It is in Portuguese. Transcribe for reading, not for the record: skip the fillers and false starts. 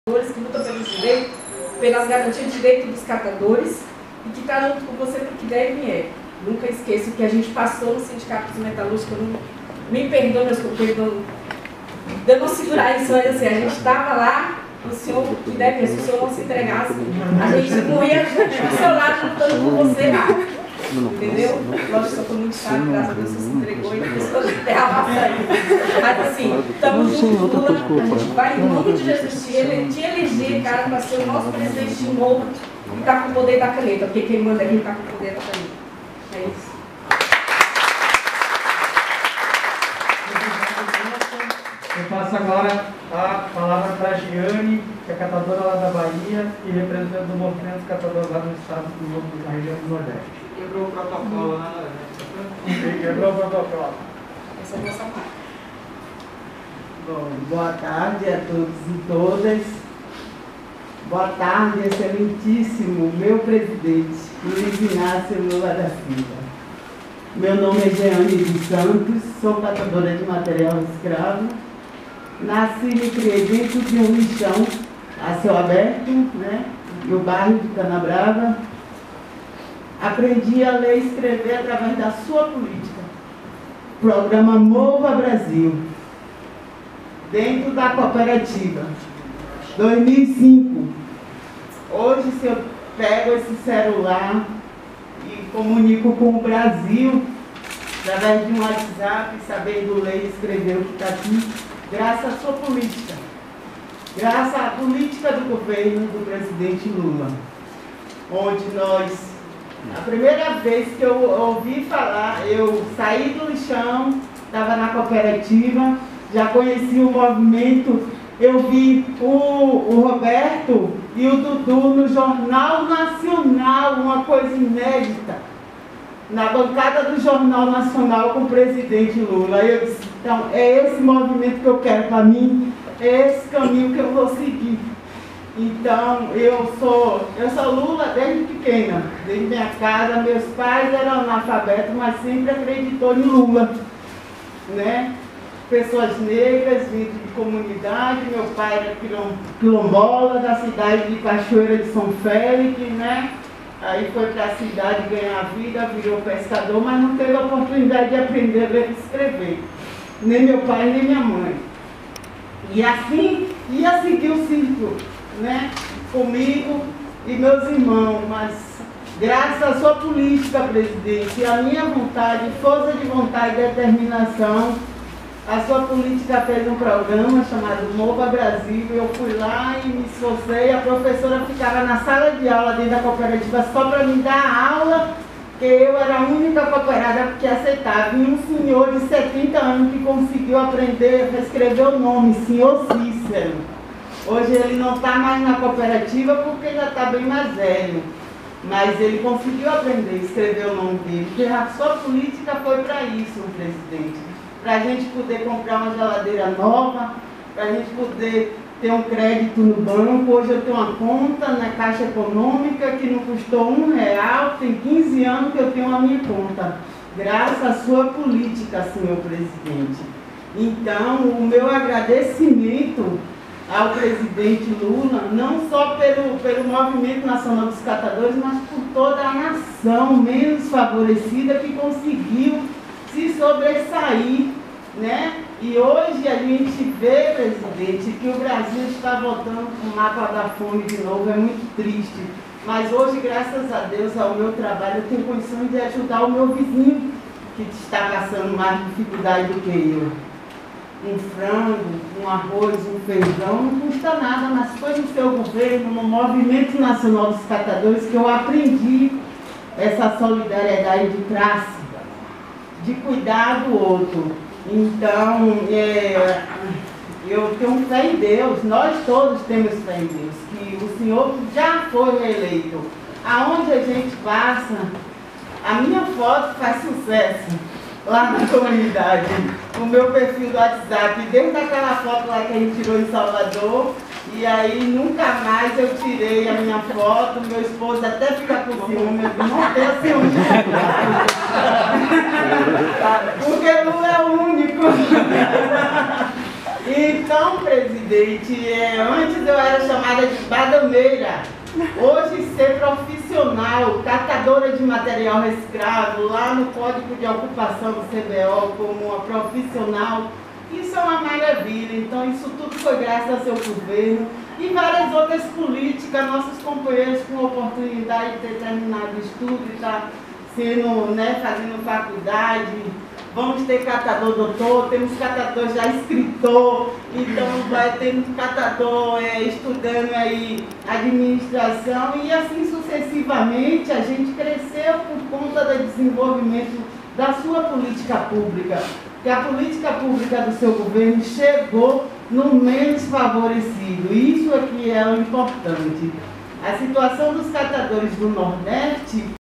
que luta pelos direitos, pelas garantias de direito dos catadores e que está junto com você para o que der e vier. Nunca esqueço que a gente passou no Sindicato dos Metalúrgicos, me perdoa, meus companheiros, de eu não segurar isso, mas assim, a gente estava lá, o senhor que deve, se o senhor não se entregasse, a gente não ia junto do seu lado lutando por você lá. Entendeu? Lógico que eu estou muito chato, graças a Deus você se entregou e a pessoa de terra vai sair. Mas assim, estamos juntos, Lula, a gente vai em nome de Jesus te eleger, cara, para ser o nosso presidente de novo e está com o poder da caneta, porque quem manda aqui está com o poder da caneta. É isso. Eu passo agora a palavra para a Giane, que é catadora lá da Bahia e representante do movimento dos catadores lá no estado da região do Nordeste. Quebrou o protocolo, né? Quebrou o protocolo. Essa é a nossa parte. Bom, boa tarde a todos e todas. Boa tarde, excelentíssimo meu presidente, Luiz Inácio Lula da Silva. Meu nome é Jeane dos Santos, sou catadora de material escravo. Nasci e me criei dentro de um lixão a céu aberto, né, no bairro de Canabrava. Aprendi a ler e escrever através da sua política. Programa Mova Brasil, dentro da cooperativa. 2005. Hoje, se eu pego esse celular e comunico com o Brasil, através de um WhatsApp, sabendo ler e escrever o que está aqui, graças à sua política. Graças à política do governo do presidente Lula, onde nós... A primeira vez que eu ouvi falar, eu saí do lixão, estava na cooperativa, já conheci o movimento, eu vi o Roberto e o Dudu no Jornal Nacional, uma coisa inédita, na bancada do Jornal Nacional com o presidente Lula. Eu disse, então, é esse movimento que eu quero para mim, é esse caminho que eu vou seguir. Então, eu sou Lula desde pequena, desde minha casa. Meus pais eram analfabetos, mas sempre acreditou em Lula, né? Pessoas negras, vindo de comunidade. Meu pai era quilombola da cidade de Cachoeira de São Félix, né? Aí foi para a cidade ganhar a vida, virou pescador, mas não teve a oportunidade de aprender a ler e escrever. Nem meu pai, nem minha mãe. E assim ia seguir o círculo, né, comigo e meus irmãos, mas graças à sua política, presidente, e à minha vontade, força de vontade e determinação, a sua política fez um programa chamado Mova Brasil. Eu fui lá e me esforcei, a professora ficava na sala de aula dentro da cooperativa só para me dar aula, que eu era a única cooperada que aceitava. E um senhor de 70 anos que conseguiu aprender a escrever o nome, senhor Cícero. Hoje ele não está mais na cooperativa porque já está bem mais velho. Mas ele conseguiu aprender a escrever o nome dele. Porque a sua política foi para isso, presidente. Para a gente poder comprar uma geladeira nova, para a gente poder ter um crédito no banco. Hoje eu tenho uma conta na Caixa Econômica que não custou R$1, tem 15 anos que eu tenho a minha conta. Graças à sua política, senhor presidente. Então, o meu agradecimento ao presidente Lula, não só pelo Movimento Nacional dos Catadores, mas por toda a nação menos favorecida que conseguiu se sobressair, né? E hoje a gente vê, presidente, que o Brasil está voltando para o mapa da fome de novo, é muito triste. Mas hoje, graças a Deus, ao meu trabalho, eu tenho condições de ajudar o meu vizinho, que está passando mais dificuldade do que eu. Um frango, um arroz, um feijão, não custa nada, mas foi no seu governo, no Movimento Nacional dos Catadores, que eu aprendi essa solidariedade de classe, de cuidar do outro. Então, eu tenho fé em Deus, nós todos temos fé em Deus, que o senhor já foi reeleito. Aonde a gente passa, a minha foto faz sucesso lá na comunidade. O meu perfil do WhatsApp, desde aquela foto lá que a gente tirou em Salvador, e aí nunca mais eu tirei a minha foto. Meu esposo até fica com ciúme, eu não tenho ciúme. Porque Lula é o único. Então, presidente, antes eu era chamada de badameira. Hoje, ser profissional, catadora de material reciclável, lá no Código de Ocupação do CBO, como uma profissional, isso é uma maravilha. Então, isso tudo foi graças ao seu governo e várias outras políticas. Nossos companheiros com oportunidade de ter terminado o estudo e estar fazendo faculdade. Vamos ter catador doutor, temos catador já escritor, então vai ter catador estudando aí administração e assim sucessivamente. A gente cresceu por conta do desenvolvimento da sua política pública, que a política pública do seu governo chegou no menos favorecido. Isso aqui é o importante. A situação dos catadores do Nordeste